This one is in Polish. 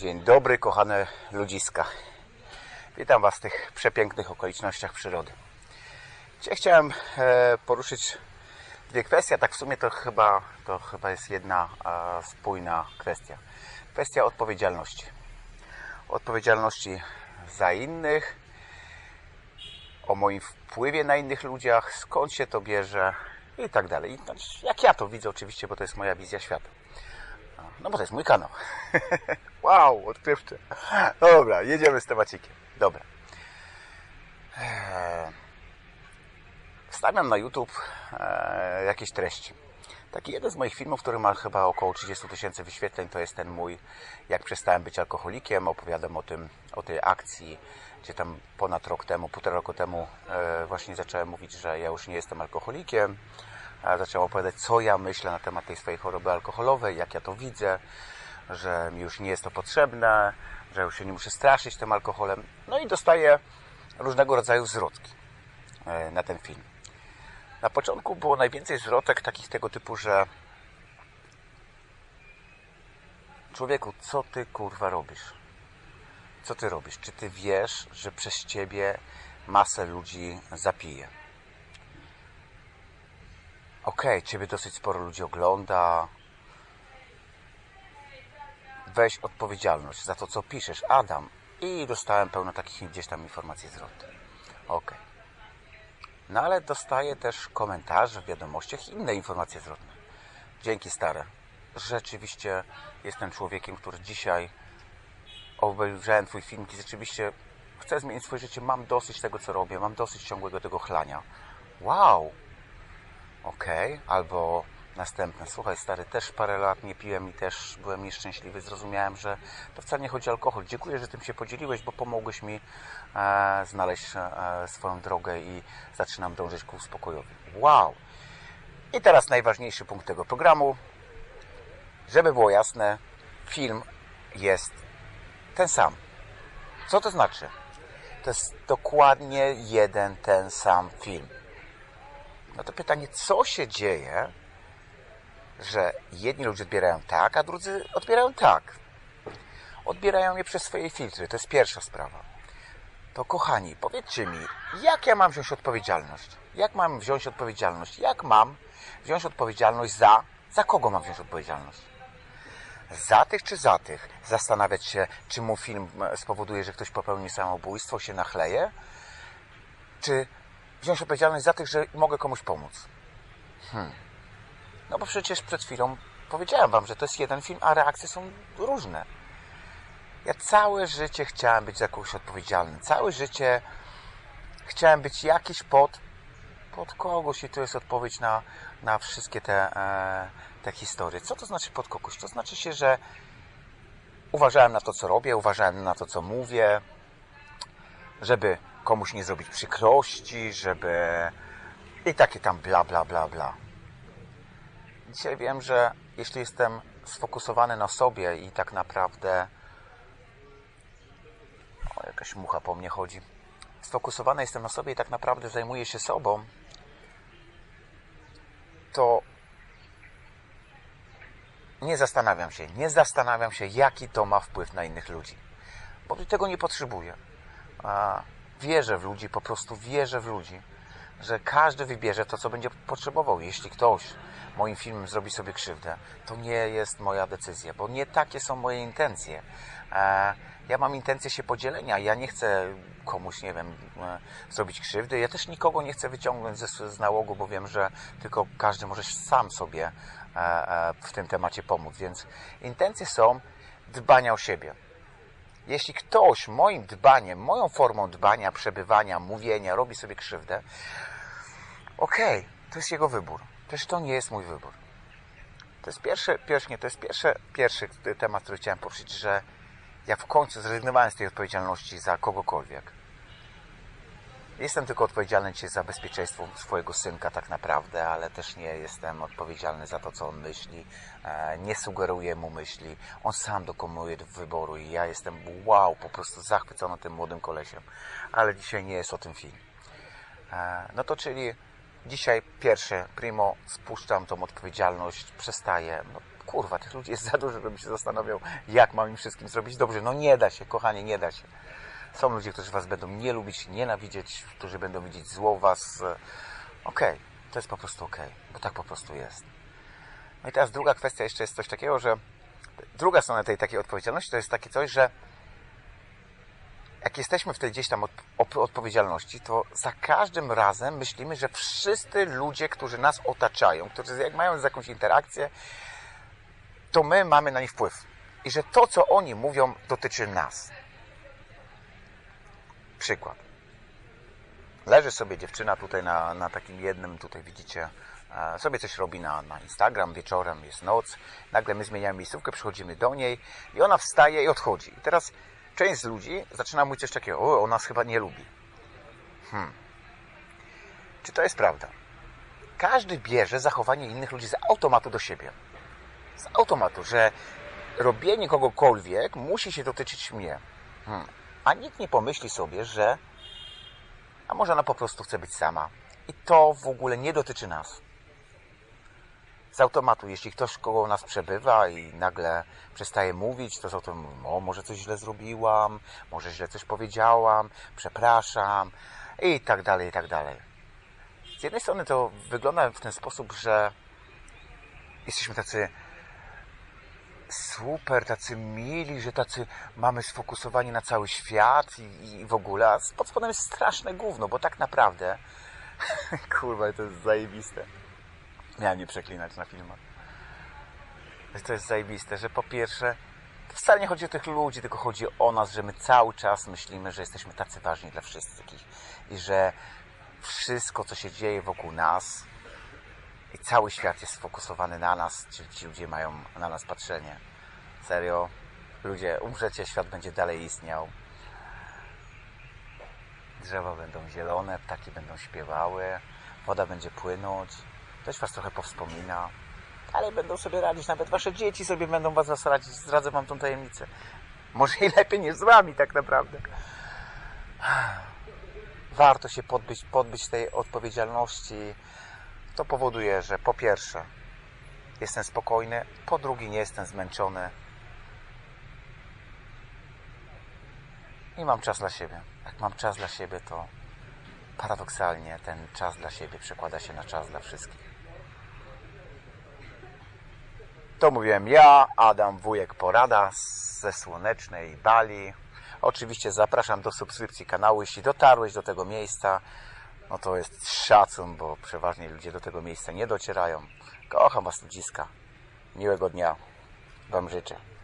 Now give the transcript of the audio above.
Dzień dobry, kochane ludziska. Witam Was w tych przepięknych okolicznościach przyrody. Dzisiaj chciałem poruszyć dwie kwestie, tak w sumie to chyba jest jedna spójna kwestia. Kwestia odpowiedzialności. Odpowiedzialności za innych, o moim wpływie na innych ludziach, skąd się to bierze i tak dalej. Jak ja to widzę oczywiście, bo to jest moja wizja świata. No bo to jest mój kanał. Wow, odkrywcze. No dobra, jedziemy z temacikiem. Dobra. Wstawiam na YouTube jakieś treści. Taki jeden z moich filmów, który ma chyba około 30 000 wyświetleń, to jest ten mój, jak przestałem być alkoholikiem. Opowiadam o tej akcji, gdzie tam ponad rok temu, 1,5 roku temu właśnie zacząłem mówić, że ja już nie jestem alkoholikiem. Zacząłem opowiadać, co ja myślę na temat tej swojej choroby alkoholowej, jak ja to widzę, że mi już nie jest to potrzebne, że już się nie muszę straszyć tym alkoholem. No i dostaję różnego rodzaju zwrotki na ten film. Na początku było najwięcej zwrotek takich tego typu, że człowieku, co ty kurwa robisz? Co ty robisz? Czy ty wiesz, że przez ciebie masę ludzi zapije? Okej, ciebie dosyć sporo ludzi ogląda. Weź odpowiedzialność za to, co piszesz, Adam. I dostałem pełno takich gdzieś tam informacji zwrotnych. Okej. No ale dostaję też komentarze w wiadomościach i inne informacje zwrotne. Dzięki stare. Rzeczywiście jestem człowiekiem, który dzisiaj obejrzałem twój film i rzeczywiście chcę zmienić swoje życie. Mam dosyć tego, co robię. Mam dosyć ciągłego tego chlania. Wow. Okej. Albo następne. Słuchaj stary, też parę lat nie piłem i też byłem nieszczęśliwy. Zrozumiałem, że to wcale nie chodzi o alkohol. Dziękuję, że tym się podzieliłeś, bo pomogłeś mi znaleźć swoją drogę i zaczynam dążyć ku spokojowi. Wow! I teraz najważniejszy punkt tego programu. Żeby było jasne, film jest ten sam. Co to znaczy? To jest dokładnie ten sam film. No to pytanie, co się dzieje, że jedni ludzie odbierają tak, a drudzy odbierają tak. Odbierają je przez swoje filtry. To jest pierwsza sprawa. To kochani, powiedzcie mi, jak ja mam wziąć odpowiedzialność? Jak mam wziąć odpowiedzialność? Jak mam wziąć odpowiedzialność za kogo mam wziąć odpowiedzialność? Za tych czy za tych? Zastanawiać się, czy mój film spowoduje, że ktoś popełni samobójstwo, się nachleje? Czy wziąć odpowiedzialność za tych, że mogę komuś pomóc? No bo przecież przed chwilą powiedziałem wam, że to jest jeden film, a reakcje są różne. Ja całe życie chciałem być za kogoś odpowiedzialny. Całe życie chciałem być jakiś pod kogoś i to jest odpowiedź na wszystkie te historie. Co to znaczy pod kogoś? To znaczy się, że uważałem na to, co robię, uważałem na to, co mówię, żeby komuś nie zrobić przykrości, żeby... I takie tam bla, bla, bla, bla. Dzisiaj wiem, że jeśli jestem sfokusowany na sobie i tak naprawdę... O, jakaś mucha po mnie chodzi. Sfokusowany jestem na sobie i tak naprawdę zajmuję się sobą, to nie zastanawiam się, jaki to ma wpływ na innych ludzi. Bo tego nie potrzebuję. Wierzę w ludzi, po prostu wierzę w ludzi, że każdy wybierze to, co będzie potrzebował. Jeśli ktoś moim filmem zrobi sobie krzywdę, to nie jest moja decyzja, bo nie takie są moje intencje. Ja mam intencję się podzielenia. Ja nie chcę komuś, nie wiem, zrobić krzywdy. Ja też nikogo nie chcę wyciągnąć z nałogu, bo wiem, że tylko każdy może sam sobie w tym temacie pomóc. Więc intencje są dbania o siebie. Jeśli ktoś moim dbaniem, moją formą dbania, przebywania, mówienia robi sobie krzywdę, okej, to jest jego wybór. Też to nie jest mój wybór. To jest pierwszy temat, który chciałem poruszyć, że ja w końcu zrezygnowałem z tej odpowiedzialności za kogokolwiek. Jestem tylko odpowiedzialny dzisiaj za bezpieczeństwo swojego synka tak naprawdę, ale też nie jestem odpowiedzialny za to, co on myśli. Nie sugeruję mu myśli. On sam dokonuje wyboru i ja jestem po prostu zachwycony tym młodym kolesiem. Ale dzisiaj nie jest o tym film. No to czyli dzisiaj pierwsze, primo, spuszczam tą odpowiedzialność, przestaję. No, kurwa, tych ludzi jest za dużo, żebym się zastanawiał, jak mam im wszystkim zrobić dobrze. No nie da się, kochanie, nie da się. Są ludzie, którzy was będą nie lubić, nienawidzieć, którzy będą widzieć zło w was. Okej, to jest po prostu okej, bo tak po prostu jest. No i teraz druga kwestia jeszcze jest coś takiego, że druga strona tej takiej odpowiedzialności to jest takie coś, że jak jesteśmy w tej gdzieś tam odpowiedzialności, to za każdym razem myślimy, że wszyscy ludzie, którzy nas otaczają, którzy jak mają jakąś interakcję, to my mamy na nich wpływ. I że to, co oni mówią, dotyczy nas. Przykład. Leży sobie dziewczyna tutaj na takim jednym, tutaj widzicie, sobie coś robi na Instagram, wieczorem jest noc, nagle my zmieniamy miejscówkę, przychodzimy do niej i ona wstaje i odchodzi. I teraz część z ludzi zaczyna mówić coś takiego, o, ona nas chyba nie lubi. Czy to jest prawda? Każdy bierze zachowanie innych ludzi z automatu do siebie. Z automatu, że robienie kogokolwiek musi się dotyczyć mnie. A nikt nie pomyśli sobie, że a może ona po prostu chce być sama. I to w ogóle nie dotyczy nas. Z automatu, jeśli ktoś koło nas przebywa i nagle przestaje mówić, to z automatu, o, może coś źle zrobiłam, może źle coś powiedziałam, przepraszam i tak dalej, i tak dalej. Z jednej strony to wygląda w ten sposób, że jesteśmy tacy super, tacy mili, że tacy mamy sfokusowani na cały świat i w ogóle, a pod spodem jest straszne gówno, bo tak naprawdę kurwa, to jest zajebiste. Miałem nie przeklinać na filmach. To jest zajebiste, że po pierwsze to wcale nie chodzi o tych ludzi, tylko chodzi o nas, że my cały czas myślimy, że jesteśmy tacy ważni dla wszystkich i że wszystko, co się dzieje wokół nas i cały świat jest sfokusowany na nas, ci ludzie mają na nas patrzenie. Serio, ludzie, umrzecie, świat będzie dalej istniał. Drzewa będą zielone, ptaki będą śpiewały, woda będzie płynąć, ktoś was trochę powspomina, ale będą sobie radzić, nawet wasze dzieci sobie będą was radzić, zdradzę wam tą tajemnicę. Może i lepiej niż z wami tak naprawdę. Warto się podbyć tej odpowiedzialności. To powoduje, że po pierwsze jestem spokojny, po drugie nie jestem zmęczony i mam czas dla siebie. Jak mam czas dla siebie, to paradoksalnie ten czas dla siebie przekłada się na czas dla wszystkich. To mówiłem ja, Adam Wujek Porada ze słonecznej Bali. Oczywiście zapraszam do subskrypcji kanału, jeśli dotarłeś do tego miejsca. No to jest szacun, bo przeważnie ludzie do tego miejsca nie docierają. Kocham was, ludziska. Miłego dnia wam życzę.